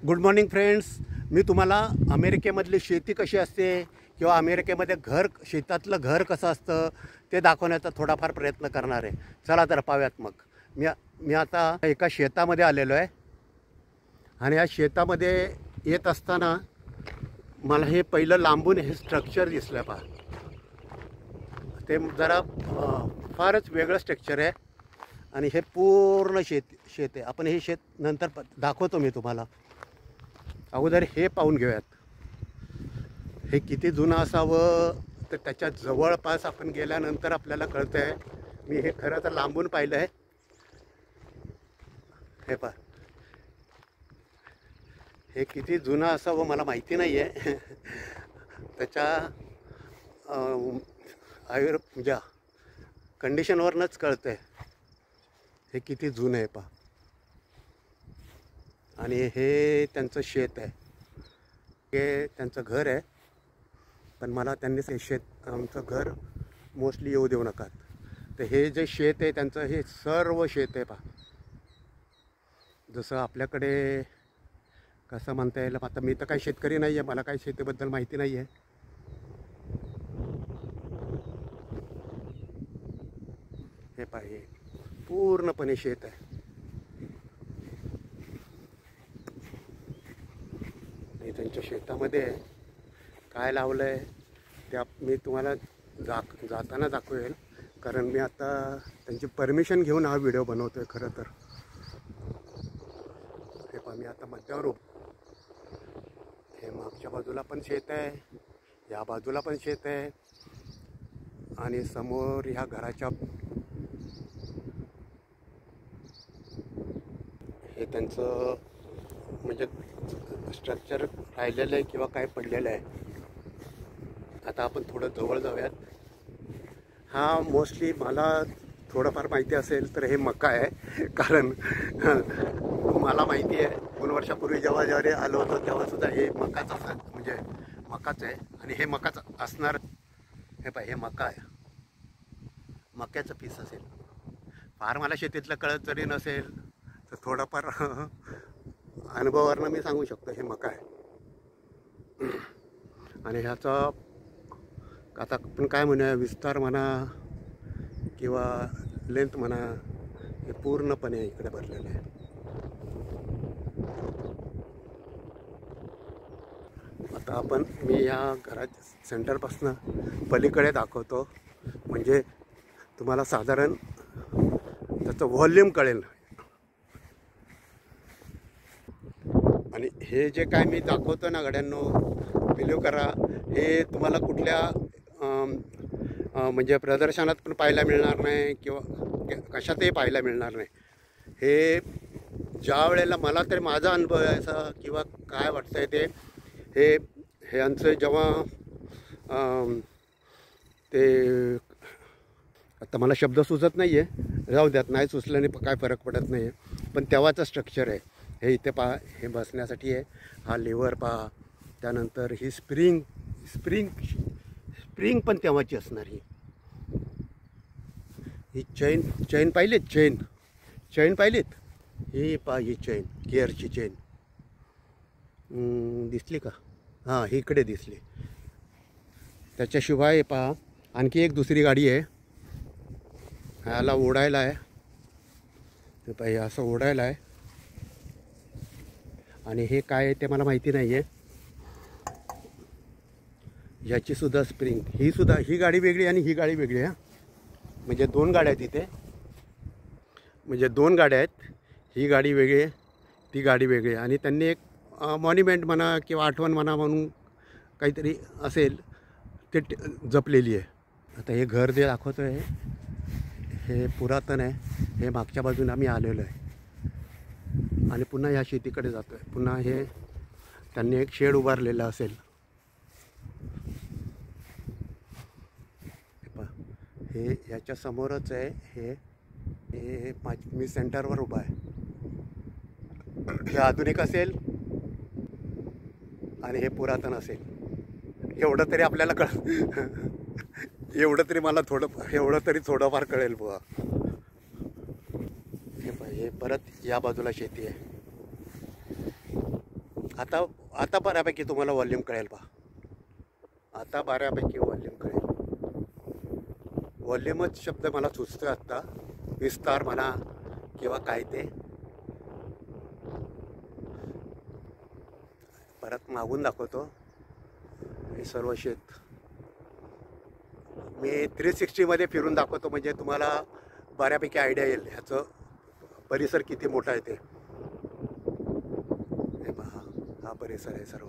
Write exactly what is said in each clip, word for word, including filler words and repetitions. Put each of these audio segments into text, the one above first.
Good morning friends. मी तुम्हाला अमेरिकेमधली शेती कशी असते किंवा अमेरिकेमध्ये घर शेतातलं घर कसं असतं ते दाखवण्याचा थोडाफार प्रयत्न करणार आहे. चला तर पाहूयात. मग मी मी आता एका शेतामध्ये आलेलो आहे आणि या शेतामध्ये येत असताना मला हे पहिलं लांबून हे स्ट्रक्चर दिसलं. पहा, ते जरा फारच वेगळं स्ट्रक्चर आहे आणि हे पूर्ण शेत शेत आहे. आपण हे शेत नंतर दाखवतो मी तुम्हाला. अगोदर हे पाहून घेऊयात. हे किती जुनं असावं तर त्याच्या जवळपास आपण गेल्यानंतर आपल्याला कळतं आहे. मी हे खरं तर लांबून पाहिलं आहे. हे पहा, हे किती जुनं असावं मला माहिती नाही आहे. त्याच्या आयुर म्हणजे कंडिशनवरनंच कळतं आहे हे किती जुनं आहे. पहा, आणि हे त्यांचं शेत आहे, हे त्यांचं घर आहे. पण मला त्यांनी ते शेत आमचं घर मोस्टली येऊ देऊ नका. तर हे जे शेत आहे त्यांचं हे सर्व शेत आहे. पहा, जसं आपल्याकडे कसं म्हणता येईल. आता मी तर काही शेतकरी नाही आहे, मला काही शेतीबद्दल माहिती नाही आहे. हे पहा, हे पूर्णपणे शेत आहे. त्यांच्या शेतामध्ये काय लावलं आहे ते मी तुम्हाला जा जाताना दाखवेल. कारण मी आता त्यांची परमिशन घेऊन हा व्हिडिओ बनवतो आहे खरं तर. हे पहा, मी आता मध्यावर हे मागच्या बाजूला पण शेत आहे, या बाजूला पण शेत आहे आणि समोर ह्या घराच्या हे त्यांचं म्हणजे स्ट्रक्चर राहिलेलं आहे किंवा काय पडलेलं आहे. आता आपण थोडं जवळ जाऊयात. हा मोस्टली मला थोडंफार माहिती असेल तर हे मका आहे. कारण मला माहिती आहे दोन वर्षापूर्वी जेव्हा जेव्हा आलो होतो तेव्हासुद्धा हे मकाच असं म्हणजे मकाच आहे आणि हे मकाच असणार. हे पाय, हे मका आहे, मक्याचं पीस असेल. फार मला शेतीतलं कळत जरी नसेल तर थोडंफार अनुभवावरनं मी सांगू शकतो हे मका आहे. आणि ह्याचा आता आपण काय म्हणूया, विस्तार म्हणा किंवा लेंथ म्हणा, हे पूर्णपणे इकडे भरलेलं आहे. आता आपण मी या घरात सेंटरपासून पलीकडे दाखवतो म्हणजे तुम्हाला साधारण त्याचं व्हॉल्यूम कळेल. आणि हे जे काय मी दाखवतो ना गड्यांनो, बिलीव करा, हे तुम्हाला कुठल्या म्हणजे प्रदर्शनात पण पाहायला मिळणार नाही किंवा कशातही पाहायला मिळणार नाही. हे ज्या वेळेला मला तरी माझा अनुभव आहे असा किंवा काय वाटतं आहे ते हे हे आमचं जेव्हा ते आता मला शब्द सुचत नाही आहे, राहू द्यात, नाही सुचल्याने काय फरक पडत नाही आहे. पण तेव्हाचं स्ट्रक्चर आहे हे. इथे पहा, हे बसण्यासाठी आहे. हा लिव्हर पहा, त्यानंतर ही स्प्रिंग स्प्रिंग स्प्रिंग पण तेव्हाची असणार. ही ही चैन चैन पाहिलीत, चैन चैन पाहिलीत. ही पहा, ही चैन गिअरची चैन दिसली का? हां, ही इकडे दिसली. त्याच्याशिवाय पहा आणखी एक दुसरी गाडी आहे. ह्याला ओढायला आहे. ते पाहिजे असं ओढायला आहे. आणि हे काय आहे ते मला माहिती नाही आहे. ह्याचीसुद्धा स्प्रिंग, ही सुद्धा, ही गाडी वेगळी आणि ही गाडी वेगळी आहे. म्हणजे दोन गाड्या आहेत इथे, म्हणजे दोन गाड्या आहेत. ही गाडी वेगळी आहे, ती गाडी वेगळी आहे. आणि त्यांनी एक मॉन्युमेंट म्हणा किंवा आठवण म्हणा म्हणून काहीतरी असेल ते जपलेली आहे. आता हे घर जे दाखवतो आहे हे पुरातन आहे. हे मागच्या बाजूने आम्ही आलेलो आहे आणि पुन्हा ह्या शेतीकडे जातो आहे. पुन्हा हे त्यांनी एक शेड उभारलेलं असेल. हे ह्याच्या समोरच आहे. हे हे मी सेंटरवर उभा आहे. हे आधुनिक असेल आणि हे पुरातन असेल एवढं तरी आपल्याला कळ एवढं तरी मला थोडं एवढं तरी थोडंफार कळेल बुवा. हे हे परत या बाजूला शेती आहे. आता आता बऱ्यापैकी तुम्हाला वॉल्यूम कळेल पहा. आता बऱ्यापैकी वॉल्यूम कळेल. वॉल्यूमच शब्द मला सुचतो आत्ता. विस्तार म्हणा किंवा काय ते. परत मागून दाखवतो. हे सर्व शेत मी थ्री सिक्स्टीमध्ये फिरून दाखवतो, म्हणजे तुम्हाला बऱ्यापैकी आयडिया येईल ह्याचं परिसर किती मोठा आहे ते. हे पहा, हा परिसर आहे सर्व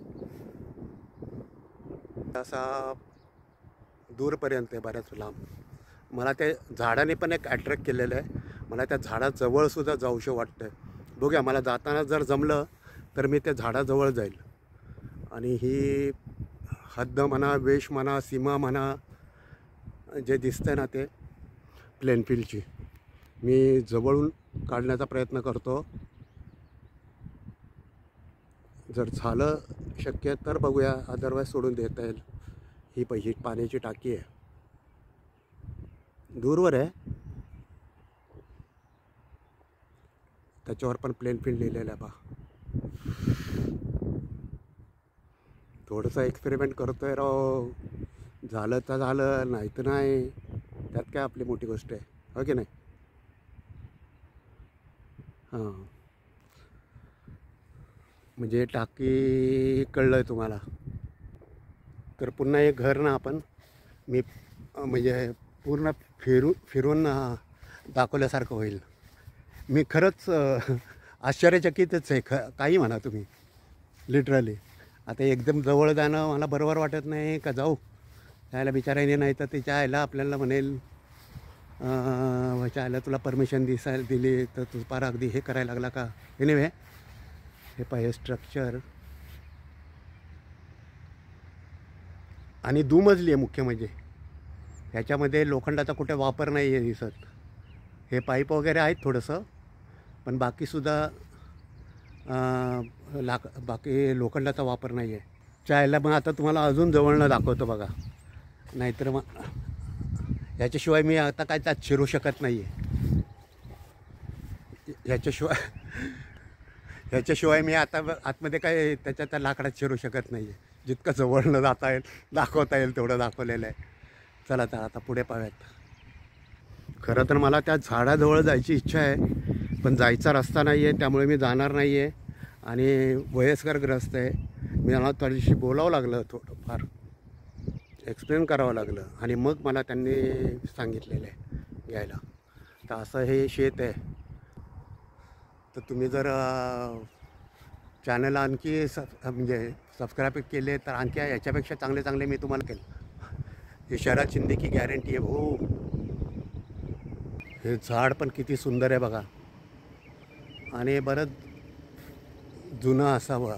असा दूरपर्यंत आहे, बऱ्याच लांब. मला ते झाडाने पण एक अट्रॅक्ट केलेलं आहे. मला त्या झाडाजवळसुद्धा जाऊशं वाटतं. बघूया, मला जाताना जर जमलं तर मी त्या झाडाजवळ जाईल. आणि ही हद्द म्हणा, वेश म्हणा, सीमा म्हणा, जे दिसतं ना ते प्लेनफील्डची, मी जवळून काढण्याचा प्रयत्न करतो. जर झालं शक्य तर बघूया, अदरवाईज सोडून देता येईल. ही पहिली पाण्याची टाकी आहे, दूरवर आहे. त्याच्यावर पण प्लेन फील्ड लिहिलेलं आहे पहा. थोडंसं एक्सपेरिमेंट करतो आहे राव. झालं तर झालं, नाही तर नाही. त्यात काय आपली मोठी गोष्ट आहे, हो की नाही. हां, म्हणजे टाकी कळलं आहे तुम्हाला. तर पुन्हा एक घर ना आपण मी म्हणजे पूर्ण फिरू फिरून दाखवल्यासारखं होईल. मी खरंच आश्चर्यचकितच आहे. ख काही म्हणा तुम्ही, लिटरली. आता एकदम जवळ जाणं मला बरोबर वाटत नाही का जाऊ त्याला बिचारायने, नाही तर तिच्या आईला आपल्याला म्हणेल व्हायच्या आईला तुला परमिशन दिसायला दिली तर तू पार अगदी हे करायला लागला का. एनिवे, हे पाहिजे स्ट्रक्चर आणि दुमजली आहे. मुख्य म्हणजे ह्याच्यामध्ये लोखंडाचा कुठे वापर नाही आहे दिसत. हे पाईप वगैरे आहेत थोडंसं, पण बाकीसुद्धा लाक बाकी लोखंडाचा वापर नाही आहे. चायला मग आता तुम्हाला अजून जवळनं दाखवतो बघा. नाहीतर मग ह्याच्याशिवाय मी आता काय त्यात शिरू शकत नाही आहे. ह्याच्याशिवाय ह्याच्याशिवाय मी आता आतमध्ये काय त्याच्या त्या लाकडात शिरू शकत नाही आहे. जितकं जवळनं जाता येईल, दाखवता येईल तेवढं दाखवलेलं आहे. चला तर आता पुढे पाहूयात. खरं तर मला त्या झाडाजवळ जायची इच्छा आहे, पण जायचा रस्ता नाही आहे, त्यामुळे मी जाणार नाही आहे. आणि वयस्करग्रस्त आहे. मी मला त्याच्याशी बोलावं लागलं, थोडंफार एक्सप्लेन करावं लागलं, आणि मग मला त्यांनी सांगितलेलं आहे घ्यायला. तर असं हे शेत आहे. तर तुम्ही जर चॅनल आणखी सब म्हणजे सबस्क्राईब केले तर आणखी याच्यापेक्षा चांगले चांगले मी तुम्हाला केलं. हे शरद शिंदे की गॅरंटी आहे भाऊ. हे झाड पण किती सुंदर आहे बघा, आणि बरंच जुनं असावं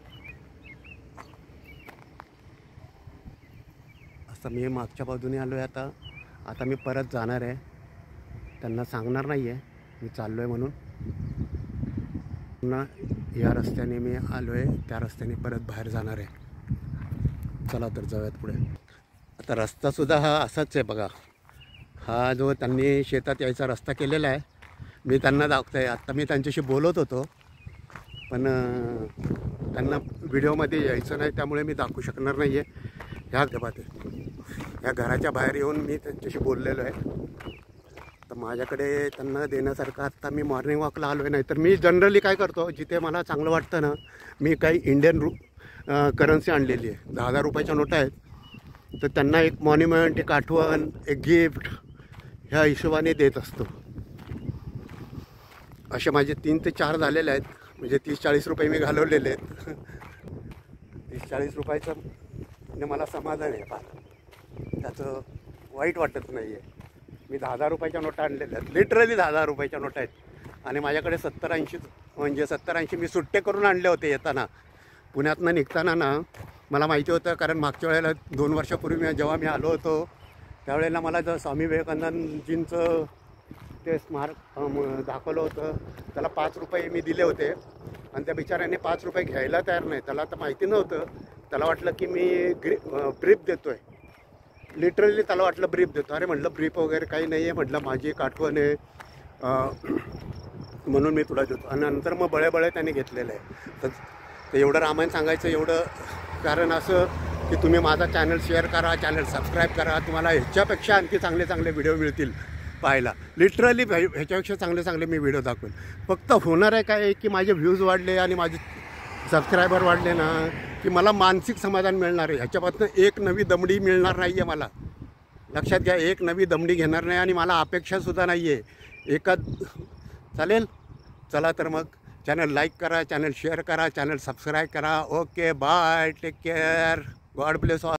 असं. मी मागच्या बाजूने आलो आहे. आता आता मी परत जाणार आहे. त्यांना सांगणार नाही आहे मी चाललो आहे म्हणून. पुन्हा या रस्त्याने मी आलो आहे, त्या रस्त्याने परत बाहेर जाणार आहे. चला तर जाऊयात पुढे. आता रस्तासुद्धा हा असाच आहे बघा. हा जो त्यांनी शेतात यायचा रस्ता केलेला आहे, मी त्यांना दाखवतो आहे. आत्ता मी त्यांच्याशी बोलत होतो, पण त्यांना व्हिडिओमध्ये यायचं नाही, त्यामुळे मी दाखवू शकणार नाही आहे. ह्या गबात या घराच्या बाहेर येऊन मी त्यांच्याशी बोललेलो आहे. तर माझ्याकडे त्यांना देण्यासारखं आत्ता मी मॉर्निंग वॉकला आलो आहे. नाही तर मी जनरली काय करतो, जिथे मला चांगलं वाटतं ना, मी काही इंडियन रू करन्सी आणलेली आहे. दहा हजार रुपयाच्या नोटा आहेत. तर त्यांना एक मॉन्युमेंट, एक आठवण, एक गिफ्ट ह्या हिशोबाने देत असतो. असे माझे तीन ते चार झालेले आहेत. म्हणजे तीस चाळीस रुपये मी घालवलेले आहेत. तीस चाळीस रुपयाचं म्हणजे मला समाधान आहे. पा त्याचं वाईट वाटत नाही आहे. मी दहा हजार रुपयाच्या नोटा आणलेल्या आहेत. लिटरली दहा हजार रुपयाच्या नोटा आहेत. आणि माझ्याकडे सत्तर ऐंशी म्हणजे सत्तर ऐंशी मी सुट्टे करून आणले होते. येताना पुण्यातनं निघताना ना, मला माहिती होतं, कारण मागच्या वेळेला दोन वर्षापूर्वी मी जेव्हा मी आलो होतो त्यावेळेला मला जर स्वामी विवेकानंदजींचं ते स्मारक दाखवलं होतं. त्याला पाच रुपये मी दिले होते, आणि त्या बिचाऱ्याने पाच रुपये घ्यायला तयार नाही. त्याला आता माहिती नव्हतं. त्याला वाटलं की मी ग्री ब्रीफ देतो आहे. लिटरली त्याला वाटलं ब्रीफ देतो. अरे म्हटलं ब्रीफ वगैरे काही नाही आहे. म्हटलं माझी एक आठवण आहे म्हणून मी तुला देतो. आणि नंतर मग बळे बळे त्याने घेतलेलं आहे. तर तर एवढं रामायण सांगायचं एवढं कारण असं की तुम्ही माझा चॅनल शेअर करा, चॅनल सबस्क्राईब करा. तुम्हाला ह्याच्यापेक्षा आणखी चांगले चांगले व्हिडिओ मिळतील पाहायला. लिटरली ह्याच्यापेक्षा चांगले चांगले मी व्हिडिओ दाखवेल. फक्त होणार आहे काय की माझे व्ह्यूज वाढले आणि माझे सबस्क्रायबर वाढले ना की मला मानसिक समाधान मिळणार आहे. ह्याच्यापासून एक नवी दमडी मिळणार नाही आहे मला. लक्षात घ्या, एक नवी दमडी घेणार नाही आणि मला अपेक्षासुद्धा नाही आहे एका. चालेल, चला तर मग चॅनल लाईक करा, चॅनल शेअर करा, चॅनल सबस्क्राईब करा. Okay, bye, take care, God bless all.